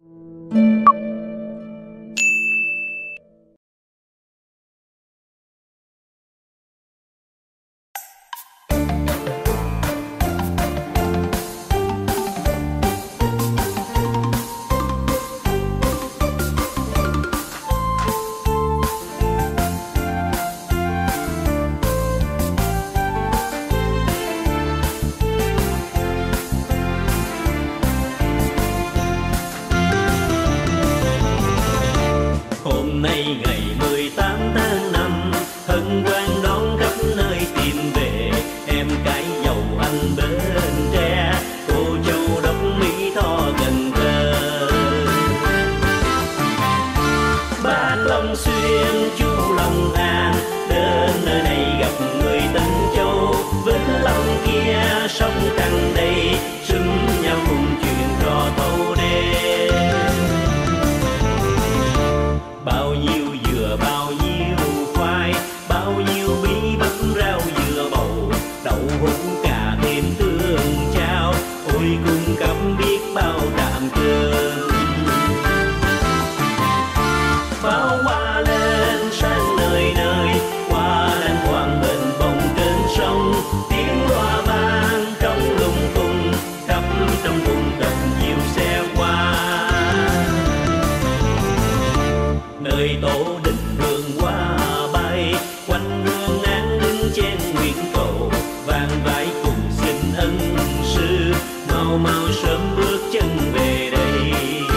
Hôm nay ngày 18 tháng 5, hân hoan đón khắp nơi tìm về em cái dầu anh Bến Tre, cô Châu Đốc Mỹ Tho Cần Thơ. Bác Long Xuyên chú Long An đến nơi này gặp người Tân Châu, Vĩnh Long kia sông Trăng đây xúm nhau cùng chuyện trò thâu đêm. Bao nhiêu dừa bao nhiêu khoai, bao nhiêu bí bắp rau dừa bầu, đậu hũ cà thêm tương chao, ôi cung cấp biết bao trạm cơm. Pháo hoa lên sang nơi nơi, hoa lan quang bên bồng trên sông, tiếng loa vang trong lung tung, khắp trong vùng đồng nhiều xe qua. Nơi tổ đình hương hoa bay, quanh hương án đứng trên nguyện cầu, vàng vái cùng xin ân sư, mau mau sớm bước chân về đây.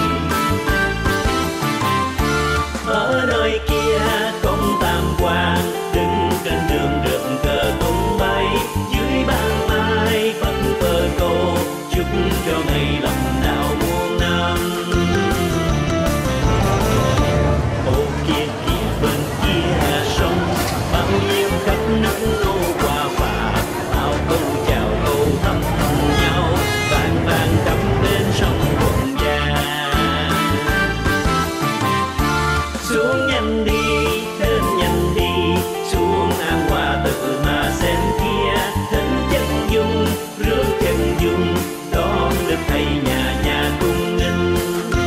Ở nơi kia công tam quan đứng trên đường rượm cờ tung bay, dưới ban mai phất phơ câu chúc cho ngày lòng đạo muôn năm. Ô kia kia bên kia sông, bao nhiêu khắp nước nô qua phà, bao câu chào câu thăm nhau, vang vang khắp bên sông Thuận Giang. Xuống nhanh đi, đến nhanh đi, xuống An Hoa tự mà xem kia, thỉnh chân dung, rước chân dung, đón được thầy nhà nhà cung nghinh.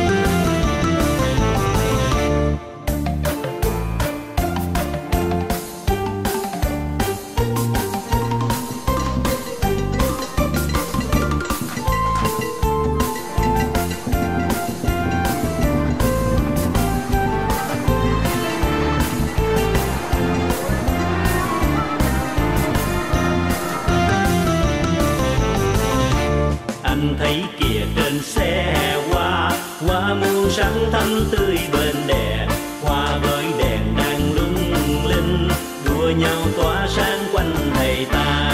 Anh thấy kìa trên xe hoa, hoa muôn sắc thắm tươi bên đè, hoa với đèn đang lung linh, đua nhau tỏa sáng quanh thầy ta.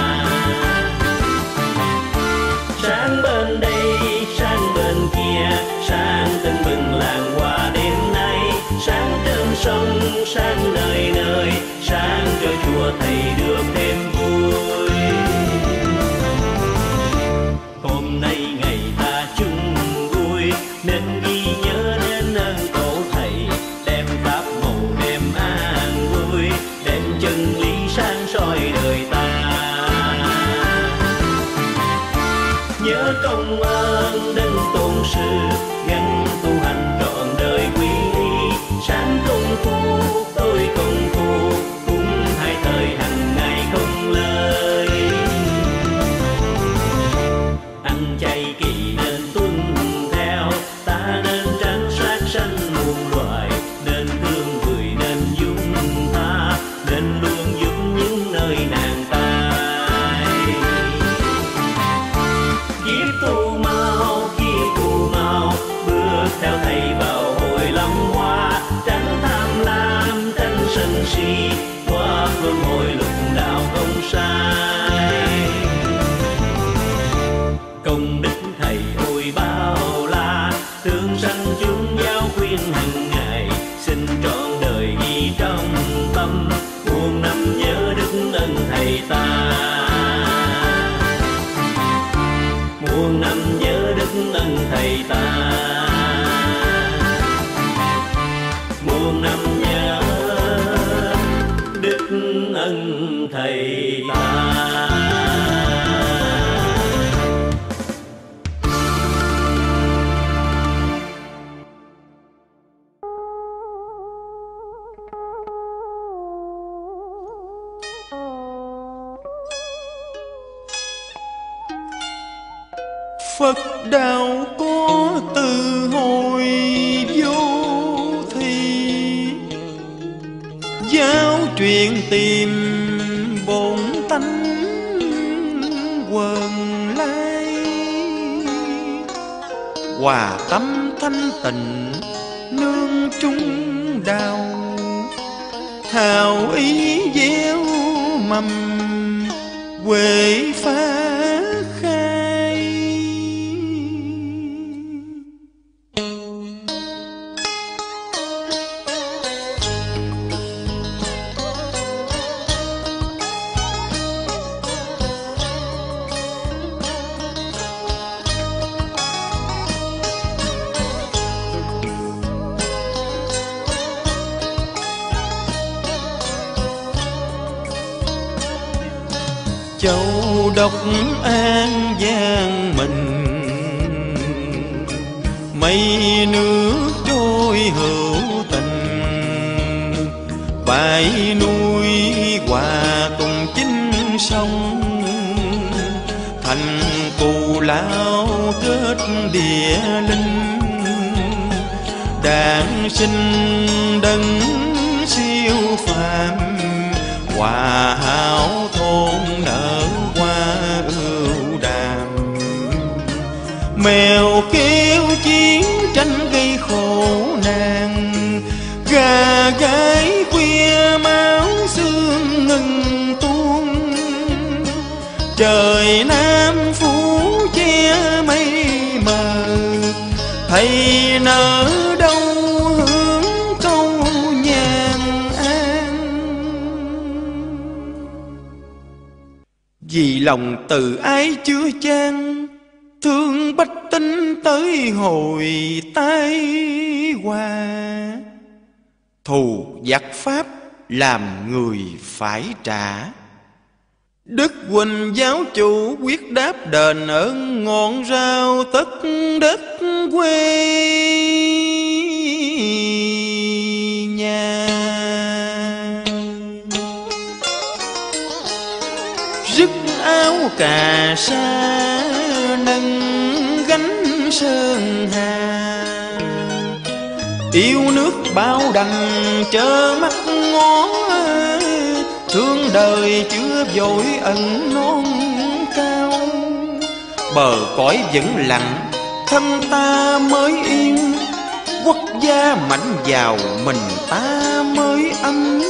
Sáng bên đây, sáng bên kia, sáng tưng bừng làng hoa đêm nay, sáng trên sông, sáng nơi nơi, sáng cho chùa thầy được thêm vui. Hôm nay ngày ta chung vui, nên ghi nhớ đến ơn tổ thầy, đem pháp màu đem an vui, đem chân lý sáng soi đời ta. Nhớ công ơn đấng tôn sư, gắn tu hành trọn đời quý y, sáng công phu tôi công phu, cũng hai thời hàng ngày không lời. Ăn chay kỳ nên tuân theo, ta nên tránh sát sanh muôn loài, nên thương người nên dung tha, nên luôn giúp những nơi nàng tai. Kiếp tu mau, bước theo thầy vào hội long hoa, tránh tham lam, tránh sân si, qua luân hồi lục đạo không sai. Công đức thầy ôi bao la, thương sanh chúng giáo khuyên hàng ngày, xin trọn đời ghi trong tâm, muôn năm nhớ đức ân thầy ta. Muôn năm nhớ đức ân thầy ta, muôn năm nhớ đức ân thầy ta. Phật đạo có từ hồi vô thì, giáo truyền tìm bổn tánh quần lai. Hòa tâm thanh tịnh nương trung đạo, hào ý gieo mầm huệ phá khai. Châu độc an giang mình, mây nước trôi hữu tình. Bãi núi hòa tùng chính sông, thành cù lao kết địa linh. Đản sinh đấng siêu phàm, hòa hảo thôn nở hoa ưu đàm. Mèo kêu chiến tranh gây khổ nạn, gà gáy khuya máu xương ngừng tuôn. Trời Nam phủ che mây mờ, thầy nở đâu hướng câu nhàn an. Vì lòng từ ái chứa chan, thương bách tính tới hồi tai họa. Thù giặc Pháp làm người phải trả. Đức Huỳnh giáo chủ quyết đáp đền ơn ngọn rau tất đất quê nhà. Rứt áo cà sa nâng gánh sơn hà, yêu nước bao đành chớ mắt ngó. Thương đời chưa vội ẩn non cao, bờ cõi vẫn lặng thân ta mới yên. Quốc gia mạnh giàu mình ta mới ấm.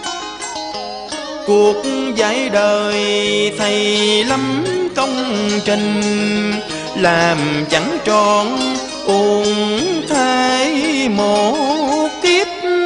Cuộc dạy đời thầy lắm công trình, làm chẳng trọn uổng thay một kiếp.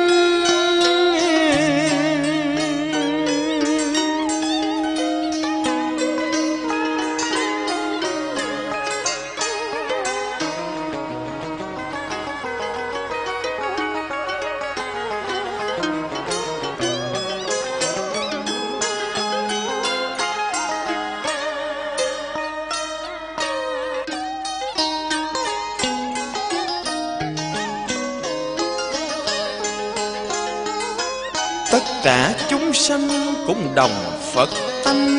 Tất cả chúng sanh cũng đồng Phật tánh,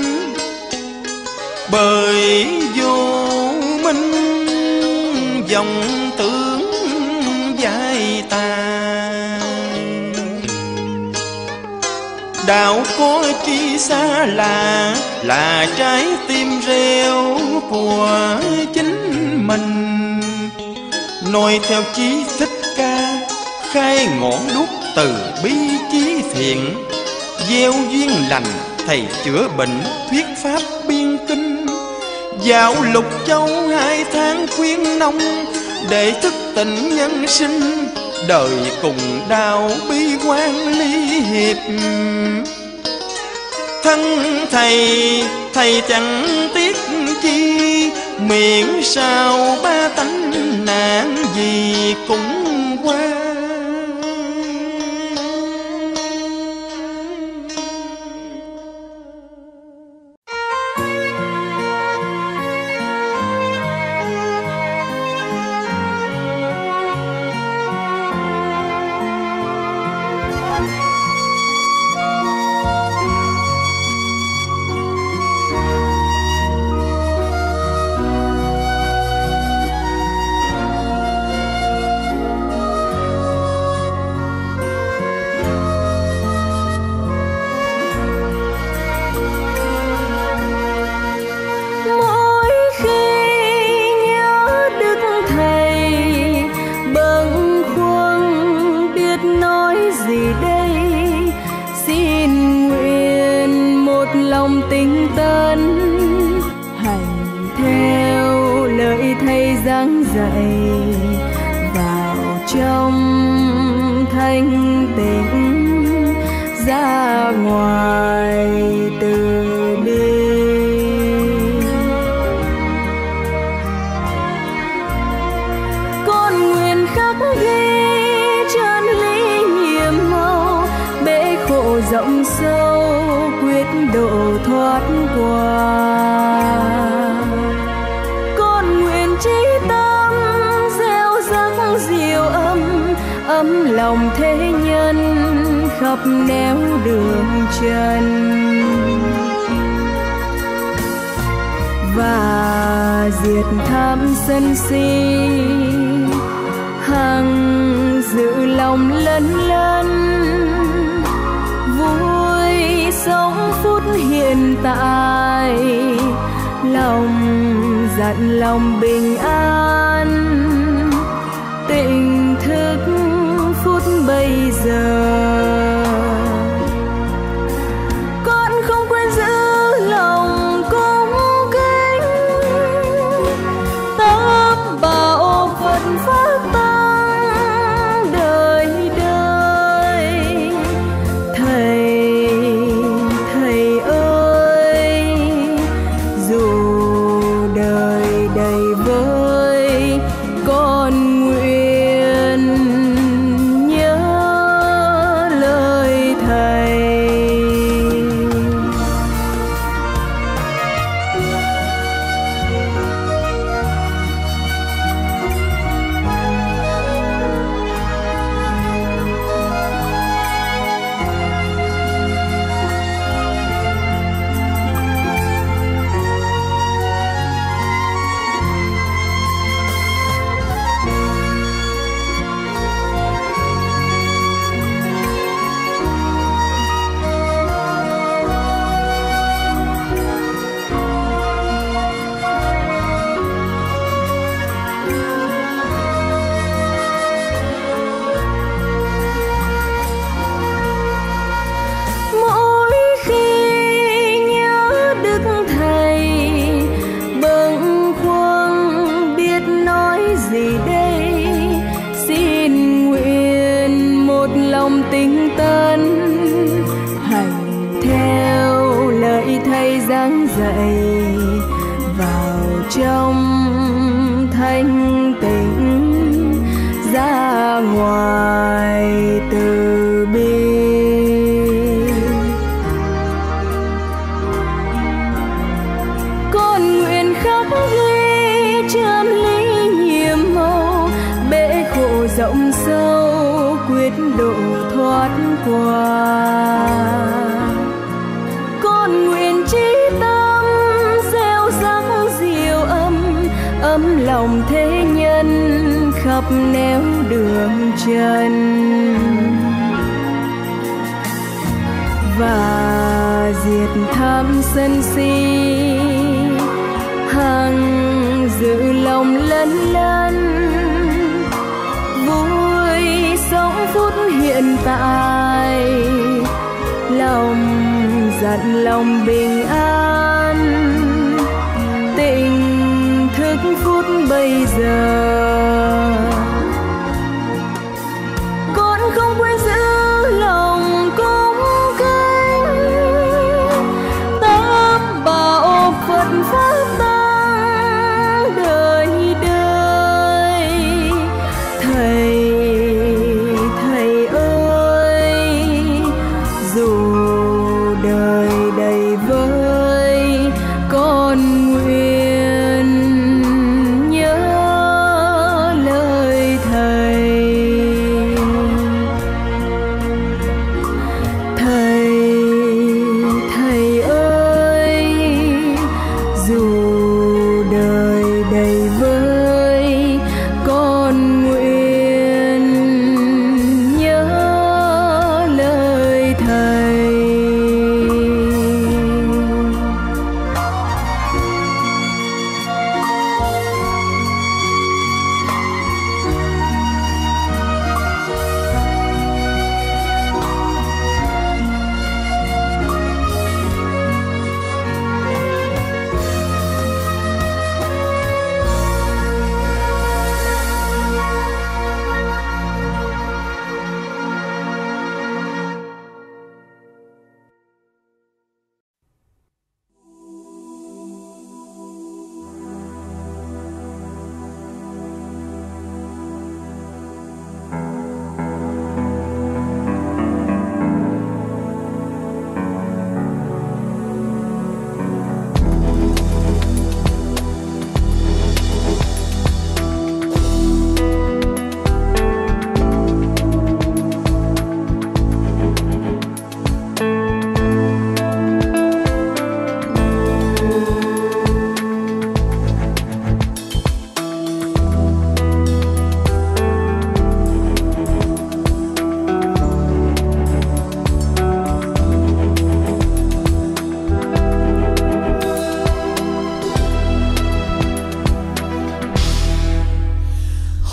bởi vô minh dòng tưởng dạy ta. Đạo có chi xa là trái tim reo của chính mình. Noi theo chí Thích Ca, khai ngọn đuốc từ bi chí thiện. Gieo duyên lành thầy chữa bệnh, thuyết pháp biên kinh. Dạo Lục Châu 2 tháng khuyên nông, để thức tỉnh nhân sinh. Đời cùng đau bi quan ly hiệp. Thân thầy chẳng tiếc chi, miễn sao ba tánh nạn gì cũng qua. vào trong thanh tịnh, ra ngoài từ bi. Con nguyện khắc ghi chân lý nhiệm màu, bể khổ rộng sâu quyết độ thoát qua. Con nguyện chí tâm gieo rắc diệu âm, ấm lòng thế nhân khắp nẻo đường trần. Và diệt tham sân si, hằng giữ lòng lân lân, vui sống phút hiện tại, lòng dặn lòng bình an, tỉnh thức phút bây giờ. Con không quên giữ lòng cung kính, tâm bảo Phật pháp tăng đời đời. Thầy ơi, dù đời đầy vơi, con nguyện nhớ lời thầy. Tinh tấn hành theo lời thầy giảng dạy, vào trong thanh tịnh, ra ngoài từ bi. Con nguyện khắc ghi chân lý nhiệm màu, bể khổ rộng sâu quyết độ thoát qua. Con nguyện chí tâm gieo rắc diệu âm, ấm lòng thế nhân khắp nẻo đường trần. Và diệt tham sân si, hằng giữ lòng lân lân, vui sống phút hiện tại, lòng dặn lòng bình an, tỉnh thức phút bây giờ. Con không quên giữ lòng cung kính, tâm bảo Phật pháp tăng đời đời. Thầy ơi, dù đời đầy vơi, con nguyện nhớ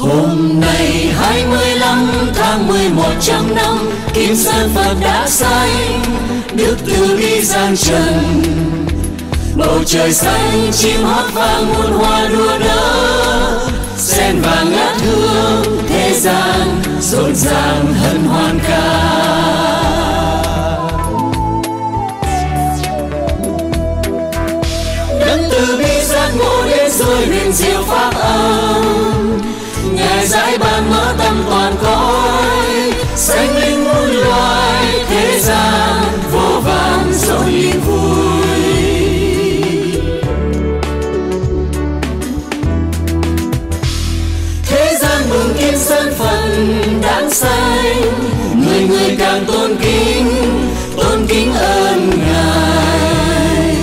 Hôm nay 25 tháng 11 trong năm, Kim Sơn Phật đã sanh, Đức Từ Bi giang trần. Bầu trời xanh chim hót vang muôn hoa đua nở, sen vàng ngát hương thế gian rộn ràng hân hoan ca. Đức Từ Bi giác ngộ đến rồi huyền diệu pháp âm, Ngài giải ban mở tâm toàn cõi, sanh linh muôn loài thế gian vô vàn rộn liên vui. Thế gian mừng Kim Sơn Phật đản sanh, người người càng tôn kính ơn Ngài.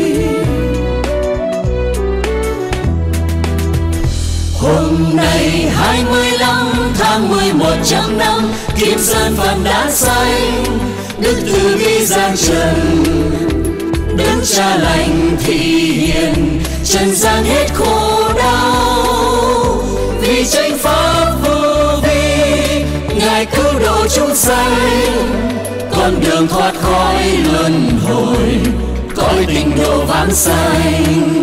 Hôm nay 25 tháng 11 trong năm, Kim Sơn Phật đã sanh, Đức Từ Bi giang trần. Đức Cha lành thị hiền, trần gian hết khổ đau, vì chánh pháp vô vi, Ngài cứu độ chúng sanh, con đường thoát khỏi luân hồi, cõi tịnh độ vãng sanh.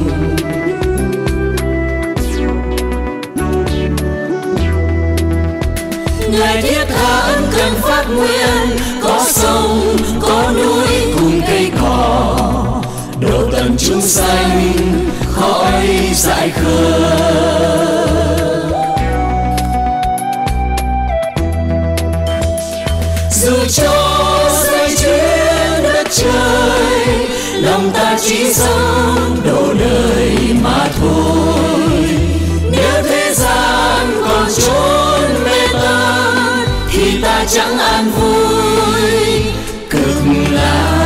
Ngài thiết tha ân cần phát nguyện, có sông có núi cùng cây cỏ, độ tận chúng sanh khỏi dại khờ. Dù cho xây chuyến đất trời, lòng ta chỉ sống độ đời mà thôi. Nếu thế gian còn trốn mê tán, thì ta chẳng an vui cực lạc.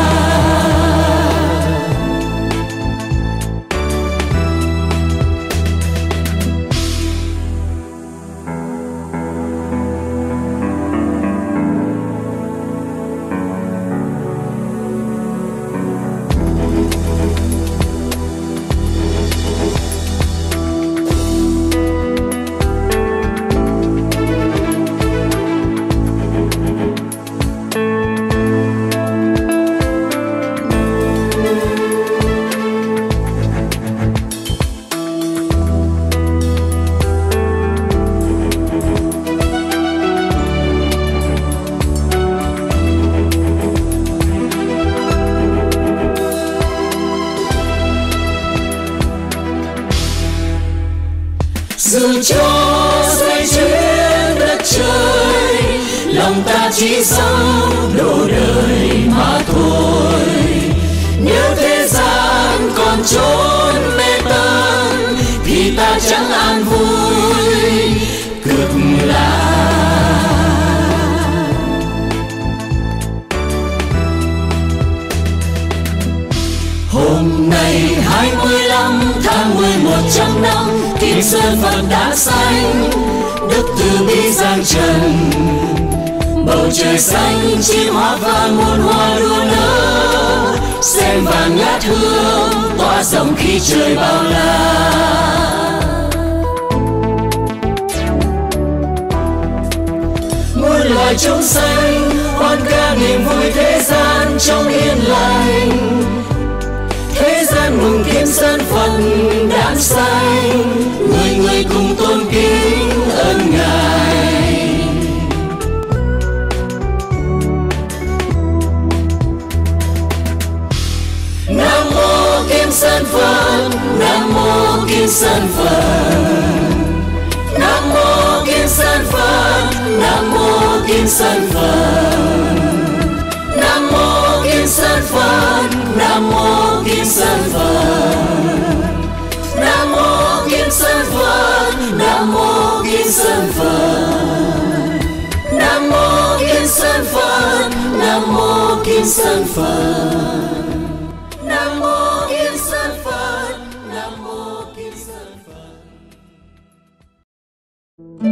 Dù cho xây chuyến đất trời, lòng ta chỉ sống độ đời mà thôi. Nếu thế gian còn trốn mê tán, thì ta chẳng an vui cực lạc. Hôm nay 25 tháng 11 trong năm, Kim Sơn Phật đã sanh, Đức Từ Bi giang trần. Bầu trời xanh chim hót vang muôn hoa đua nở, sen vàng ngát hương tỏa rộng khi trời bao la. Muôn loài chúng sanh hoan ca niềm vui thế gian trong yên lành. Thế gian mừng Kim Sơn Phật đản sanh, người người cùng tôn kính ơn Ngài. Nam mô Kim Sơn Phật, Nam mô Kim Sơn Phật, Nam mô Kim Sơn Phật, Nam mô Kim Sơn Phật, Nam mô Kim Sơn Phật, Nam mô Kim Sơn Phật, Nam mô Kim Sơn Phật, Nam mô Kim Sơn Phật, Nam mô Kim Sơn Phật, Nam mô Kim Sơn Phật, Nam mô Kim Sơn Phật, Nam mô Kim Sơn Phật.